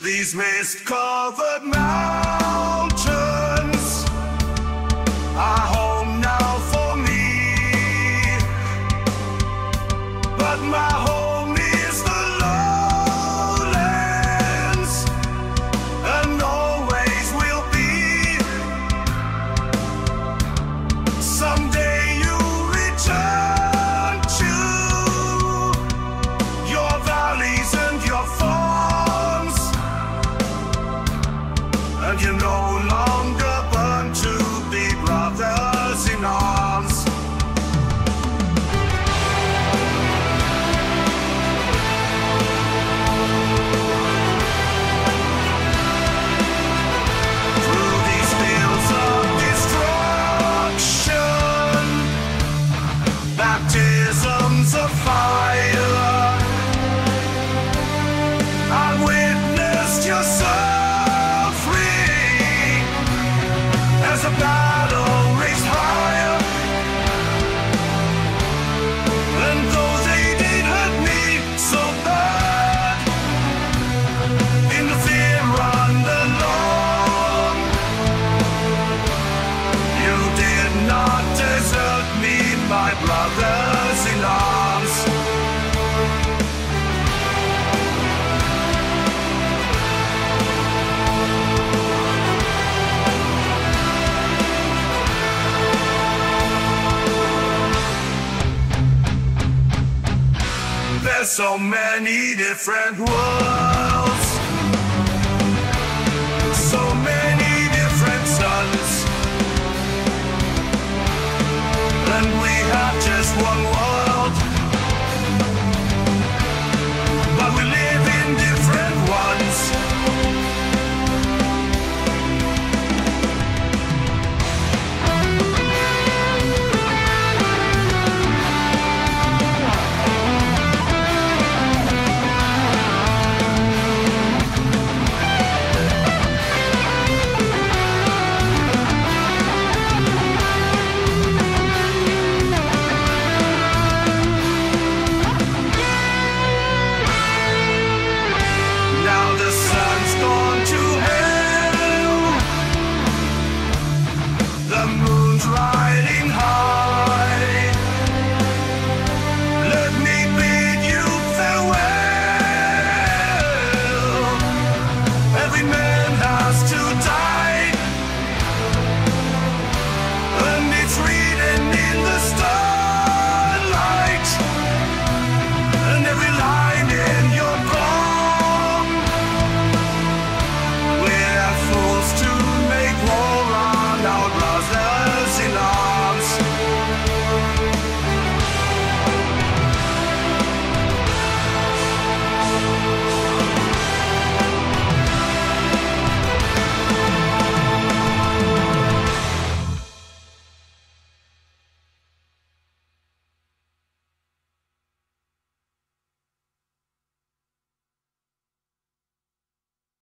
These mist-covered mountains are home now for me, but my home is the lowlands, and always will be. Someday you'll return to your valleys and your farms, and you're no longer born to be brothers in arms. Through these fields of destruction, baptisms of fire, I witnessed your suffering as the battle raged higher. And though they did hurt me so bad, in the fear and alone, you did not desert me, my brothers in arms. There's so many different words